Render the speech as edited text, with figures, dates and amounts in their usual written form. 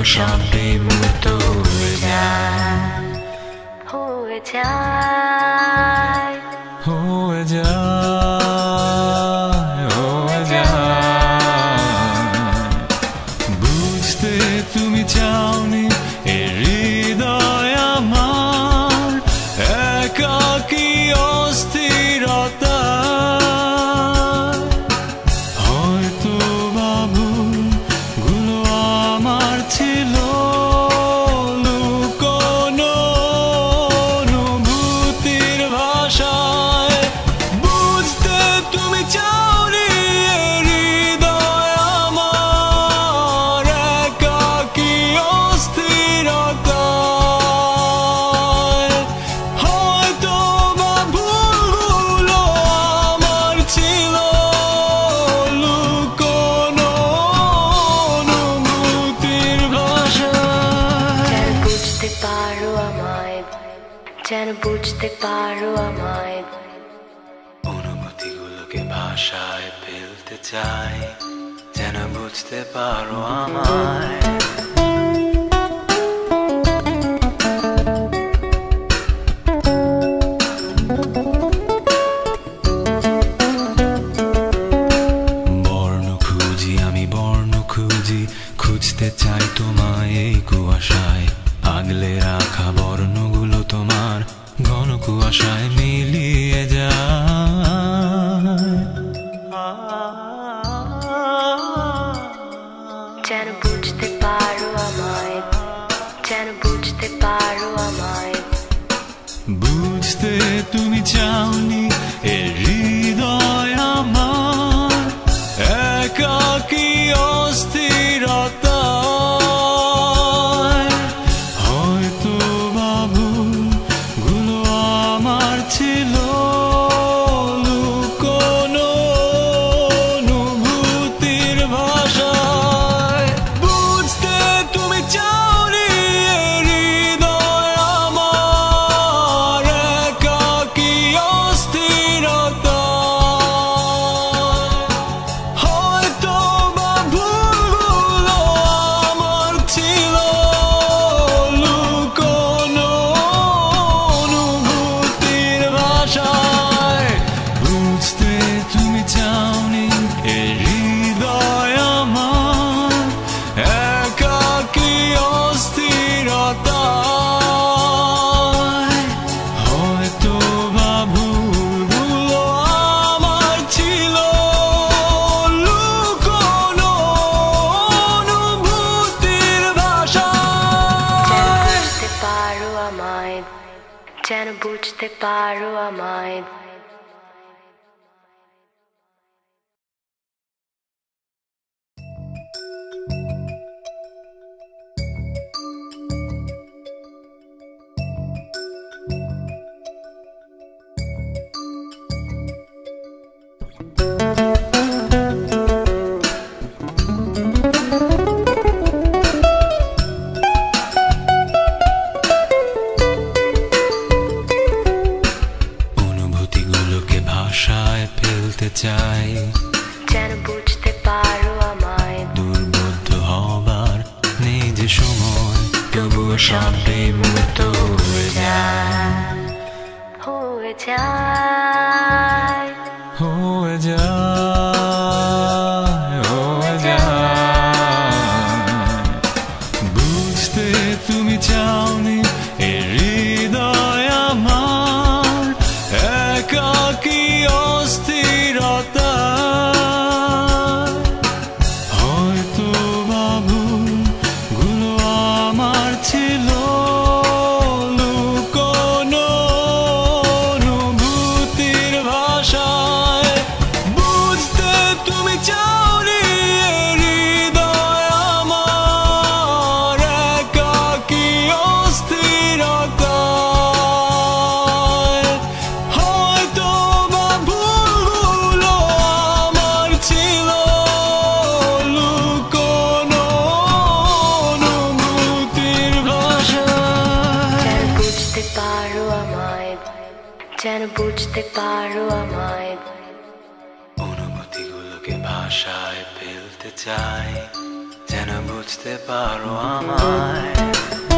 সবই মুক্ত হয়ে যায়, হয়ে যায়, হয়ে যায়, হয়ে যায়। বুঝতে তুমি চাওনি এ হৃদয় আমার একাকী অস্থিরতা, হয়তো বাবুগুলো আমার ছিল লুকোনো অনুভূতির ভাষায়। বুঝতে তুমি চাওনি এ হৃদয় আমার একাকী অস্থিরতা, হয়তো বাবুগুলো আমার ছিল লুকোনো অনুভূতির ভাষায়। যেন বুঝতে পারো আমায়, যেন বুঝতে পারো আমায়, অনুভূতিগুলোকে ভাষায় ফেলতে চাই, যেন বুঝতে পারো আমায়। বর্ণ খুঁজি আমি, বর্ণ খুঁজি, খুঁজতে চাই তোমায় এই কুয়াশায়। আগলে রাখা বর্ণগুলো তোমার ঘন কুয়াশায় মিলিয়ে যায়। যেন বুঝতে পারো আমায়, যেন বুঝতে পারো আমায়, বুঝতে তুমি চাওনি এ হৃদয় আমার একাকী অস্থিরতা, হয়তো বাবুগুলো আমার ছিল লুকোনো অনুভূতির ভাষায়। বুঝতে তুমি চাওনি এ হৃদয় আমার একাকী অস্থিরতা, হয়তো বাবুগুলো আমার ছিল লুকোনো অনুভূতির ভাষায়। বুঝতে তুমি চাওনি এ হৃদয় আমার একাকী অস্থিরতা, হয়তো বাবুগুলো আমার ছিল লুকোনো অনুভূতির ভাষায়। বুঝতে পারো আমায়, যেন বুঝতে পারো আমায়। অনুভূতিগুলোকে ভাষায় ফেলতে চাই, যেন বুঝতে পারো আমায়, দুর্বোধ্য হবার নেই যে সময়, তবুও সবই মুক্ত হয়ে যায়, হয়ে যায়, হয়ে যায়, হয়ে যায়। বুঝতে তুমি চাওনি এ হৃদয় আমার একাকী অস্থিরতা, হয়তো বাবুগুলো আমার ছিল লুকোনো অনুভূতির ভাষায়। বুঝতে তুমি চাওনি এ হৃদয় আমার একাকী অস্থিরতা, হয়তো বাবুগুলো আমার ছিল লুকোনো অনুভূতির ভাষায়। যেন বুঝতে পারো আমায়, যেন বুঝতে পারো আমায়, অনুভূতিগুলোকে ভাষায় ফেলতে চাই, যেন বুঝতে পারো আমায়।